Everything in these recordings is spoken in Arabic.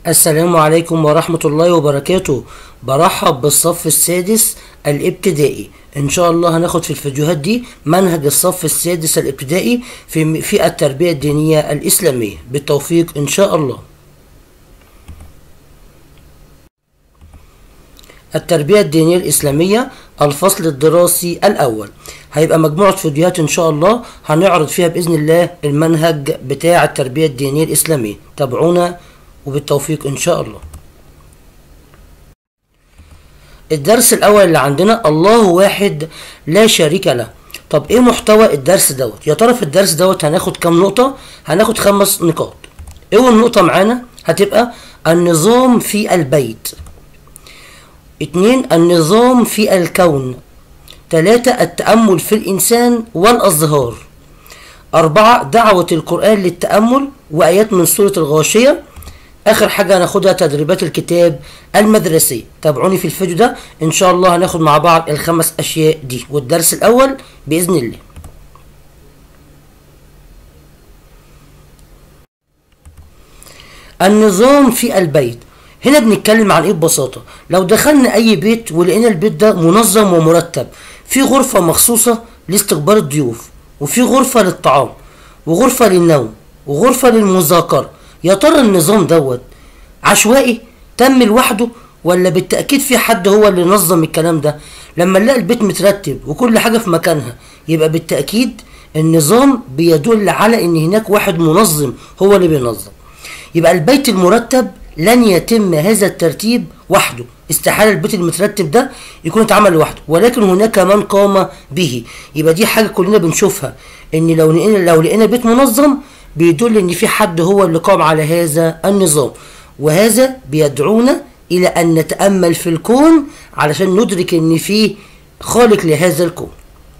السلام عليكم ورحمة الله وبركاته. برحب بالصف السادس الابتدائي. ان شاء الله هناخد في الفيديوهات دي منهج الصف السادس الابتدائي في التربية الدينية الإسلامية بالتوفيق ان شاء الله. التربية الدينية الإسلامية الفصل الدراسي الأول هيبقى مجموعة فيديوهات إن شاء الله هنعرض فيها بإذن الله المنهج بتاع التربية الدينية الإسلامية. تابعونا وبالتوفيق إن شاء الله. الدرس الأول اللي عندنا الله واحد لا شريك له. طب إيه محتوى الدرس دوت؟ يا ترى في الدرس دوت هناخد كام نقطة؟ هناخد 5 نقاط. أول نقطة معانا هتبقى النظام في البيت. 2 النظام في الكون. 3 التأمل في الإنسان والأزهار. 4 دعوة القرآن للتأمل وآيات من سورة الغاشية. آخر حاجة هناخدها تدريبات الكتاب المدرسي. تابعوني في الفيديو ده إن شاء الله هناخد مع بعض ال5 أشياء دي والدرس الأول بإذن الله. النظام في البيت. هنا بنتكلم عن ايه ببساطة؟ لو دخلنا اي بيت ولقينا البيت ده منظم ومرتب، في غرفة مخصوصة لاستقبال الضيوف، وفي غرفة للطعام، وغرفة للنوم، وغرفة للمذاكرة، يا ترى النظام دوت عشوائي تم لوحده ولا بالتأكيد في حد هو اللي نظم الكلام ده؟ لما نلاقي البيت مترتب وكل حاجة في مكانها يبقى بالتأكيد النظام بيدل على ان هناك واحد منظم هو اللي بينظم. يبقى البيت المرتب لن يتم هذا الترتيب وحده، استحالة البيت المترتب ده يكون اتعمل لوحده، ولكن هناك من قام به. يبقى دي حاجة كلنا بنشوفها، ان لو لقينا بيت منظم بيدل ان في حد هو اللي قام على هذا النظام، وهذا بيدعونا الى ان نتأمل في الكون علشان ندرك ان في خالق لهذا الكون.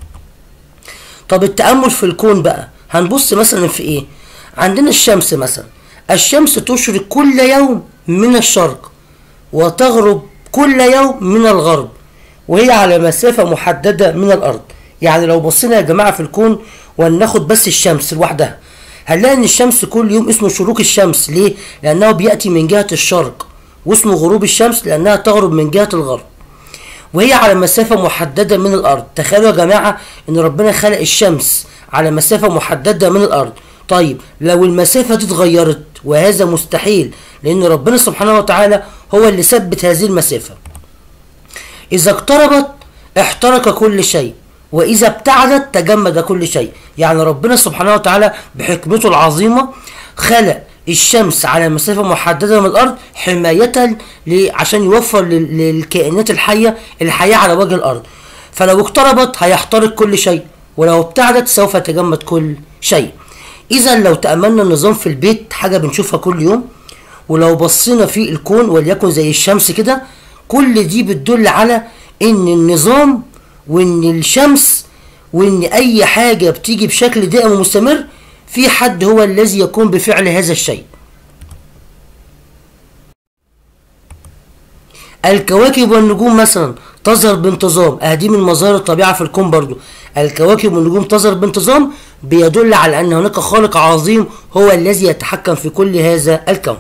طب التأمل في الكون بقى هنبص مثلا في ايه؟ عندنا الشمس مثلا، الشمس تشرق كل يوم من الشرق وتغرب كل يوم من الغرب، وهي على مسافة محددة من الأرض. يعني لو بصينا يا جماعة في الكون وناخد بس الشمس لوحدها هنلاقي ان الشمس كل يوم اسمه شروق الشمس. ليه؟ لأنه بيأتي من جهة الشرق، واسمه غروب الشمس لأنها تغرب من جهة الغرب، وهي على مسافة محددة من الأرض. تخيلوا يا جماعة ان ربنا خلق الشمس على مسافة محددة من الأرض. طيب لو المسافة دي اتغيرت، وهذا مستحيل لأن ربنا سبحانه وتعالى هو اللي ثبت هذه المسافة. إذا اقتربت احترق كل شيء، وإذا ابتعدت تجمد كل شيء. يعني ربنا سبحانه وتعالى بحكمته العظيمة خلق الشمس على مسافة محددة من الأرض حماية عشان يوفر للكائنات الحية الحياة على وجه الأرض. فلو اقتربت هيحترق كل شيء، ولو ابتعدت سوف يتجمد كل شيء. إذا لو تأملنا النظام في البيت حاجة بنشوفها كل يوم، ولو بصينا في الكون وليكن زي الشمس كده، كل دي بتدل على إن النظام وإن الشمس وإن أي حاجة بتيجي بشكل دائم ومستمر في حد هو الذي يقوم بفعل هذا الشيء. الكواكب والنجوم مثلا تظهر بانتظام، دي من مظاهر الطبيعة في الكون برضو. الكواكب والنجوم تظهر بانتظام بيدل على أن هناك خالق عظيم هو الذي يتحكم في كل هذا الكون.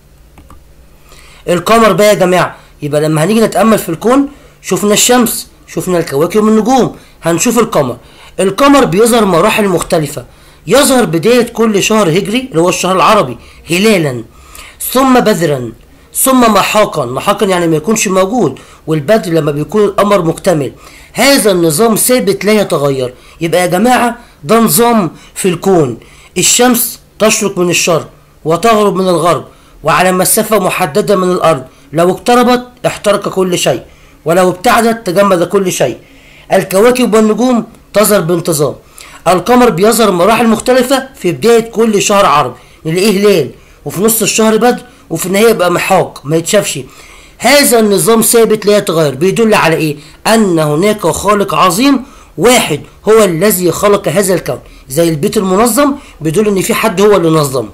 القمر بقى يا جماعة، يبقى لما هنيجي نتأمل في الكون شفنا الشمس، شفنا الكواكب والنجوم، هنشوف القمر. القمر بيظهر مراحل مختلفة، يظهر بداية كل شهر هجري اللي هو الشهر العربي هلالا، ثم بدرا، ثم محاقا يعني ما يكونش موجود، والبدر لما بيكون القمر مكتمل. هذا النظام ثابت لا يتغير. يبقى يا جماعة ده نظام في الكون. الشمس تشرق من الشرق وتغرب من الغرب وعلى مسافة محددة من الأرض، لو اقتربت احترق كل شيء، ولو ابتعدت تجمد كل شيء. الكواكب والنجوم تظهر بانتظام. القمر بيظهر مراحل مختلفة، في بداية كل شهر عربي نلاقيه هلال، وفي نص الشهر بدر، وفي النهاية يبقى محاق ما يتشافش. هذا النظام ثابت لا يتغير، بيدل على ايه؟ ان هناك خالق عظيم واحد هو الذي خلق هذا الكون. زي البيت المنظم بيدل ان في حد هو اللي نظمه.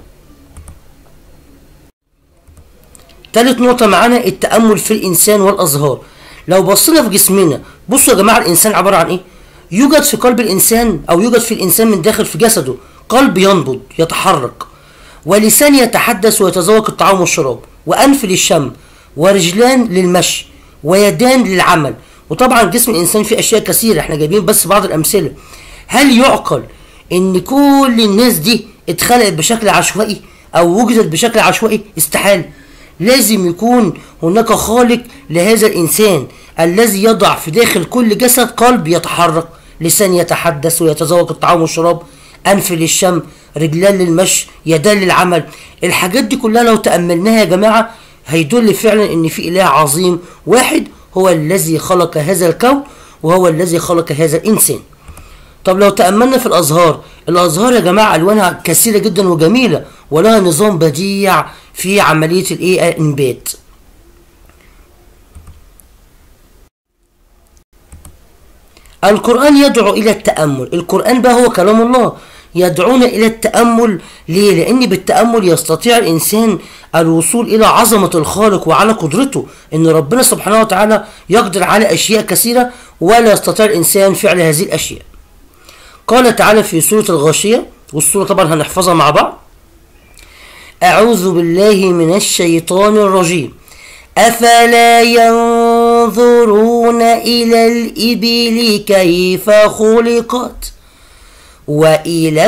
تالت نقطة معانا التأمل في الإنسان والأزهار. لو بصينا في جسمنا، بصوا يا جماعة الإنسان عبارة عن ايه؟ يوجد في قلب الإنسان أو يوجد في الإنسان من داخل في جسده قلب ينبض يتحرك، ولسان يتحدث ويتذوق الطعام والشراب، وأنف للشم، ورجلان للمشي، ويدان للعمل. وطبعا جسم الإنسان فيه أشياء كثيرة، احنا جايبين بس بعض الأمثلة. هل يعقل إن كل الناس دي اتخلقت بشكل عشوائي أو وجدت بشكل عشوائي؟ استحالة. لازم يكون هناك خالق لهذا الإنسان الذي يضع في داخل كل جسد قلب يتحرك، لسان يتحدث ويتذوق الطعام والشراب، أنف للشم، رجلان للمشي، يدان للعمل. الحاجات دي كلها لو تأملناها يا جماعة هيدل فعلا إن في إله عظيم واحد هو الذي خلق هذا الكون، وهو الذي خلق هذا الإنسان. طب لو تأملنا في الأزهار، الأزهار يا جماعة ألوانها كثيرة جدا وجميلة، ولها نظام بديع في عملية الإنبات. القرآن يدعو إلى التأمل. القرآن بقى هو كلام الله، يدعونا إلى التأمل. ليه؟ لأن بالتأمل يستطيع الإنسان الوصول إلى عظمة الخالق وعلى قدرته، إن ربنا سبحانه وتعالى يقدر على أشياء كثيرة ولا يستطيع الإنسان فعل هذه الأشياء. قال تعالى في سورة الغاشية، والسورة طبعا هنحفظها مع بعض: أعوذ بالله من الشيطان الرجيم. أفلا ينظرون إلى الإبل كيف خلقت وإلى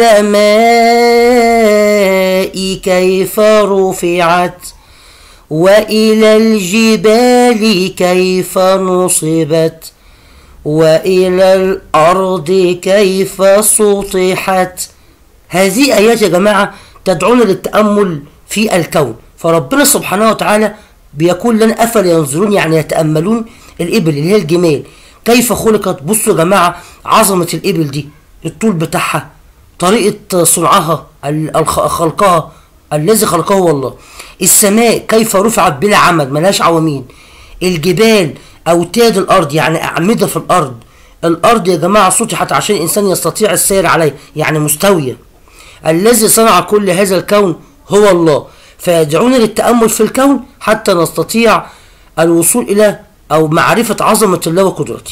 السماء كيف رفعت وإلى الجبال كيف نصبت وإلى الأرض كيف سطحت. هذه آيات يا جماعة تدعونا للتأمل في الكون. فربنا سبحانه وتعالى بيقول لنا أفلا ينظرون، يعني يتأملون الإبل اللي هي الجمال كيف خلقت. بصوا يا جماعة عظمة الإبل دي، الطول بتاعها، طريقة صنعها، خلقها الذي خلقه هو الله. السماء كيف رفعت بلا عمد، ملهاش عواميد. الجبال أوتاد الأرض، يعني أعمدة في الأرض. الأرض يا جماعة سطحت عشان الإنسان يستطيع السير عليه، يعني مستوية. الذي صنع كل هذا الكون هو الله. فيدعونا للتأمل في الكون حتى نستطيع الوصول إلى أو معرفة عظمة الله وقدرته.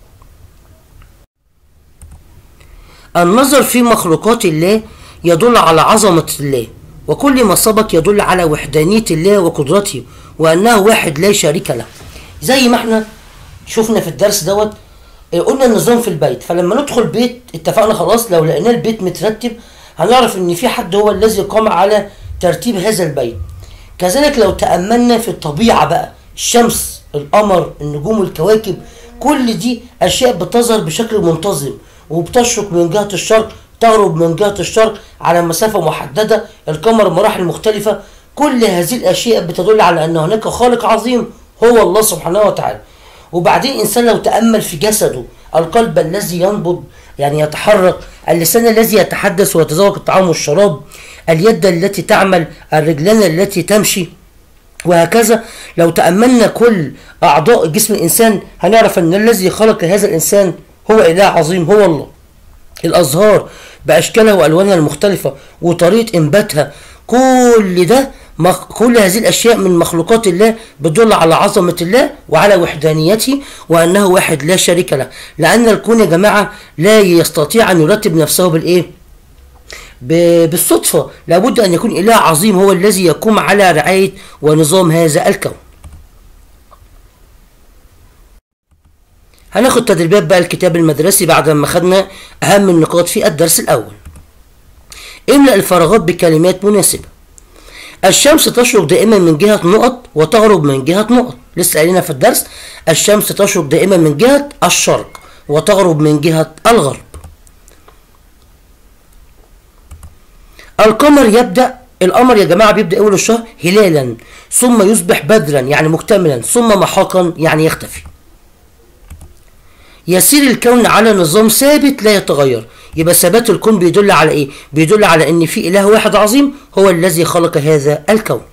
النظر في مخلوقات الله يدل على عظمة الله، وكل ما سبق يدل على وحدانية الله وقدرته، وأنه واحد لا شريك له. زي ما احنا شفنا في الدرس دوت، قلنا النظام في البيت. فلما ندخل بيت اتفقنا خلاص لو لقينا البيت مترتب هنعرف ان في حد هو الذي قام على ترتيب هذا البيت. كذلك لو تأملنا في الطبيعة بقى، الشمس، القمر، النجوم والكواكب، كل دي أشياء بتظهر بشكل منتظم، وبتشرق من جهة الشرق، تغرب من جهة الشرق على مسافة محددة، القمر مراحل مختلفة. كل هذه الأشياء بتدل على أن هناك خالق عظيم هو الله سبحانه وتعالى. وبعدين الإنسان لو تأمل في جسده، القلب الذي ينبض يعني يتحرك، اللسان الذي يتحدث ويتذوق الطعام والشراب، اليد التي تعمل، الرجلان التي تمشي، وهكذا. لو تأملنا كل أعضاء جسم الإنسان هنعرف أن الذي خلق هذا الإنسان هو إله عظيم هو الله. الأزهار بأشكالها وألوانها المختلفة وطريقة إنباتها، كل ده كل هذه الأشياء من مخلوقات الله بتدل على عظمة الله وعلى وحدانيته، وأنه واحد لا شريك له. لأن الكون يا جماعة لا يستطيع أن يرتب نفسه بالإيه؟ بالصدفة. لابد أن يكون إله عظيم هو الذي يقوم على رعاية ونظام هذا الكون. هناخد تدريبات بقى الكتاب المدرسي بعد ما خدنا أهم النقاط في الدرس الأول. املأ الفراغات بكلمات مناسبة. الشمس تشرق دائما من جهة نقط وتغرب من جهة نقط. لسه قايلين في الدرس الشمس تشرق دائما من جهة الشرق وتغرب من جهة الغرب. القمر يا جماعة بيبدأ أول الشهر هلالا، ثم يصبح بدرا يعني مكتملا، ثم محاقا يعني يختفي. يسير الكون على نظام ثابت لا يتغير. يبقى ثبات الكون بيدل على ايه؟ بيدل على ان في اله واحد عظيم هو الذي خلق هذا الكون.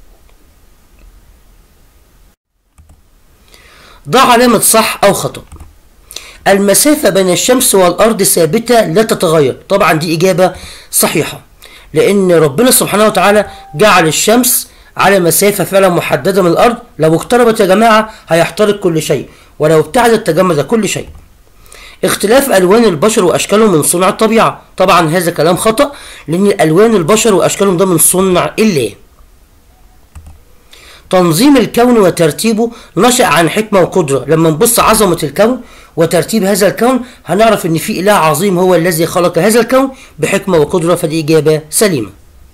ضع علامة صح او خطأ. المسافة بين الشمس والارض ثابتة لا تتغير. طبعا دي اجابة صحيحة، لان ربنا سبحانه وتعالى جعل الشمس على مسافة فعلا محددة من الارض. لو اقتربت يا جماعة هيحترق كل شيء، ولو ابتعدت تجمد كل شيء. اختلاف ألوان البشر وأشكالهم من صنع الطبيعة. طبعا هذا كلام خطأ، لأن ألوان البشر وأشكالهم ده من صنع الله. تنظيم الكون وترتيبه نشأ عن حكمة وقدرة. لما نبص عظمة الكون وترتيب هذا الكون هنعرف ان في اله عظيم هو الذي خلق هذا الكون بحكمة وقدرة، فدي اجابة سليمة.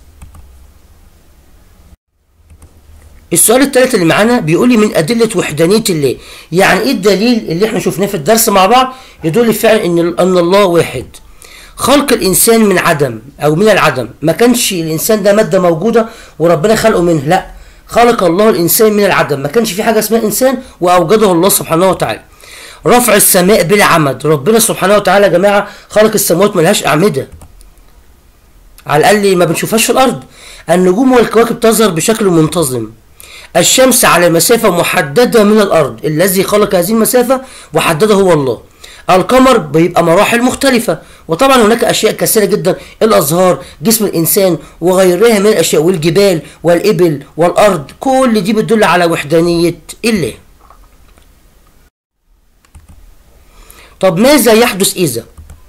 السؤال الثالث اللي معانا بيقول لي من أدلة وحدانية الله. يعني ايه الدليل اللي احنا شفناه في الدرس مع بعض يدل فعلا ان الله واحد. خلق الانسان من عدم او من العدم، ما كانش الانسان ده مادة موجودة وربنا خلقه منه، لا، خلق الله الانسان من العدم، ما كانش في حاجة اسمها انسان واوجده الله سبحانه وتعالى. رفع السماء بلا عمد، ربنا سبحانه وتعالى يا جماعة خلق السماوات ملهاش اعمدة، على الاقل ما بنشوفهاش في الارض. النجوم والكواكب تظهر بشكل منتظم. الشمس على مسافة محددة من الأرض، الذي خلق هذه المسافة وحددها هو الله. القمر بيبقى مراحل مختلفة، وطبعا هناك أشياء كثيرة جدا، الأزهار، جسم الإنسان وغيرها من الأشياء، والجبال والإبل والأرض، كل دي بتدل على وحدانية الله. طب ماذا يحدث إذا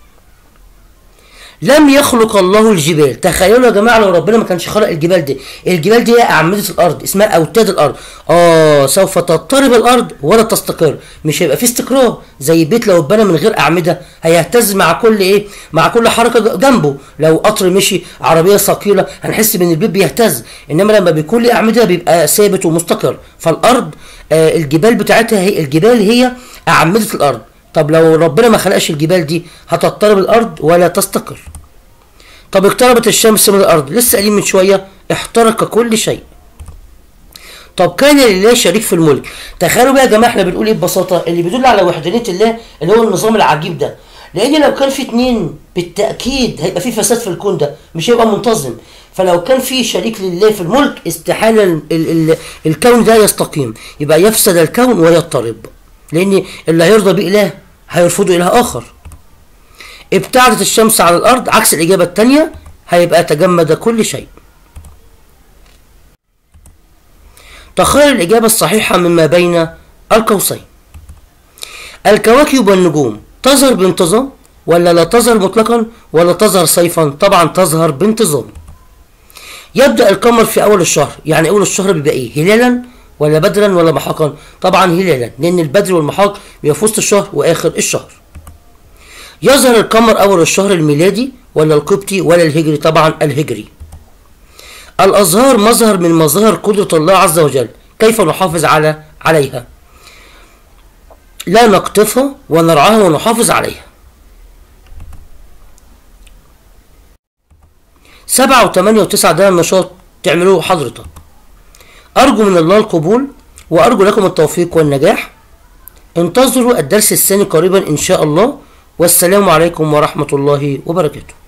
لم يخلق الله الجبال؟ تخيلوا يا جماعه لو ربنا ما كانش خلق الجبال دي، الجبال دي هي اعمده الارض، اسمها اوتاد الارض. سوف تضطرب الارض ولا تستقر، مش هيبقى في استقرار. زي بيت لو اتبنى من غير اعمده هيهتز مع كل ايه؟ مع كل حركه جنبه. لو قطر مشي، عربيه ثقيله، هنحس ان البيت بيهتز. انما لما بيكون له اعمده بيبقى ثابت ومستقر. فالارض الجبال بتاعتها هي اعمده الارض. طب لو ربنا ما خلقش الجبال دي هتضطرب الارض ولا تستقر. طب اقتربت الشمس من الارض، لسه قايلين من شويه احترق كل شيء. طب كان لله شريك في الملك. تخيلوا بقى يا جماعه احنا بنقول ايه ببساطه اللي بيدل على وحدانيه الله اللي هو النظام العجيب ده. لان لو كان في اتنين بالتاكيد هيبقى في فساد في الكون ده، مش هيبقى منتظم. فلو كان في شريك لله في الملك استحاله الكون ده يستقيم، يبقى يفسد الكون ويضطرب. لان اللي هيرضى بإله هيرفضوا إله آخر. ابتعدت الشمس على الأرض، عكس الإجابة الثانية، هيبقى تجمد كل شيء. تخيل الإجابة الصحيحة مما بين القوسين. الكواكب والنجوم تظهر بانتظام ولا لا تظهر مطلقا ولا تظهر صيفا؟ طبعا تظهر بانتظام. يبدأ القمر في أول الشهر، يعني أول الشهر بيبقى إيه؟ هلالا ولا بدرا ولا محاقا؟ طبعا هلالا، لأن البدر والمحاق بيبقى في وسط الشهر وآخر الشهر. يظهر القمر أول الشهر الميلادي ولا القبطي ولا الهجري؟ طبعا الهجري. الأزهار مظهر من مظاهر قدرة الله عز وجل، كيف نحافظ عليها؟ لا نقطفها ونرعاها ونحافظ عليها. 7 و8 و9 ده النشاط تعملوه حضرتك. أرجو من الله القبول وأرجو لكم التوفيق والنجاح. انتظروا الدرس الثاني قريبا إن شاء الله، والسلام عليكم ورحمة الله وبركاته.